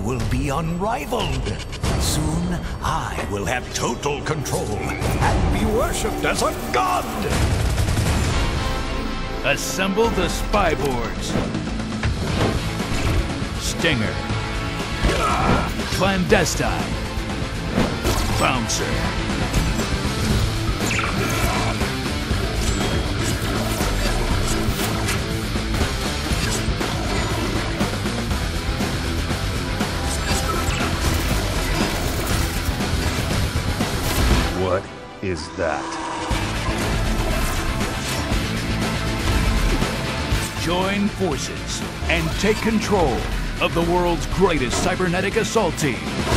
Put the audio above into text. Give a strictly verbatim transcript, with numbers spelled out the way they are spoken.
will be unrivaled. Soon, I will have total control and be worshipped as a god. Assemble the Spyborgs. Stinger. Clandestine. Bouncer. What is that? Join forces and take control of the world's greatest cybernetic assault team.